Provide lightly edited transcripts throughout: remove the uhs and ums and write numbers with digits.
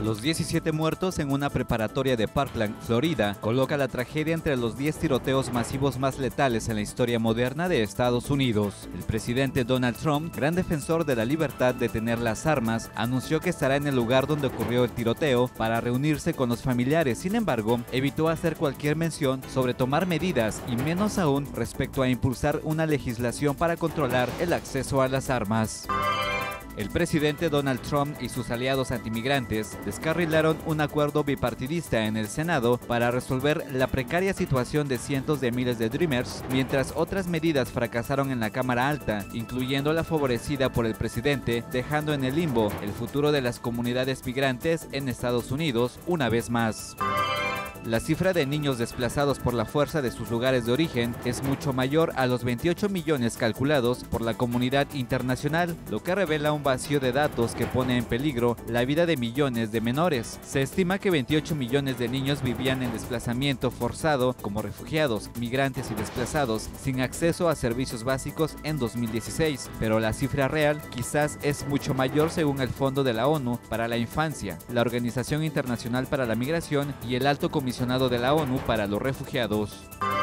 Los 17 muertos en una preparatoria de Parkland, Florida, coloca la tragedia entre los 10 tiroteos masivos más letales en la historia moderna de Estados Unidos. El presidente Donald Trump, gran defensor de la libertad de tener las armas, anunció que estará en el lugar donde ocurrió el tiroteo para reunirse con los familiares. Sin embargo, evitó hacer cualquier mención sobre tomar medidas y menos aún respecto a impulsar una legislación para controlar el acceso a las armas. El presidente Donald Trump y sus aliados antimigrantes descarrilaron un acuerdo bipartidista en el Senado para resolver la precaria situación de cientos de miles de Dreamers, mientras otras medidas fracasaron en la Cámara Alta, incluyendo la favorecida por el presidente, dejando en el limbo el futuro de las comunidades migrantes en Estados Unidos una vez más. La cifra de niños desplazados por la fuerza de sus lugares de origen es mucho mayor a los 28 millones calculados por la comunidad internacional, lo que revela un vacío de datos que pone en peligro la vida de millones de menores. Se estima que 28 millones de niños vivían en desplazamiento forzado como refugiados, migrantes y desplazados sin acceso a servicios básicos en 2016, pero la cifra real quizás es mucho mayor según el Fondo de la ONU para la Infancia, la Organización Internacional para la Migración y el Alto Comisionado de la ONU para los Refugiados.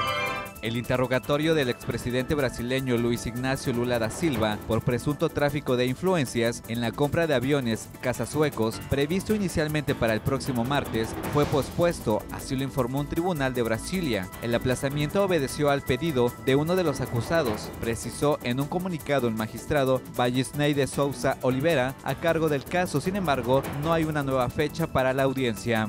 El interrogatorio del expresidente brasileño Luiz Inácio Lula da Silva por presunto tráfico de influencias en la compra de aviones cazasuecos, previsto inicialmente para el próximo martes, fue pospuesto, así lo informó un tribunal de Brasilia. El aplazamiento obedeció al pedido de uno de los acusados, precisó en un comunicado el magistrado Vallisney de Souza Oliveira, a cargo del caso. Sin embargo, no hay una nueva fecha para la audiencia.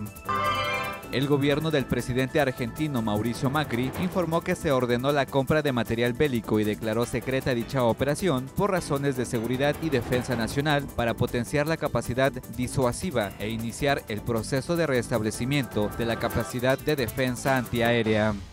El gobierno del presidente argentino Mauricio Macri informó que se ordenó la compra de material bélico y declaró secreta dicha operación por razones de seguridad y defensa nacional para potenciar la capacidad disuasiva e iniciar el proceso de restablecimiento de la capacidad de defensa antiaérea.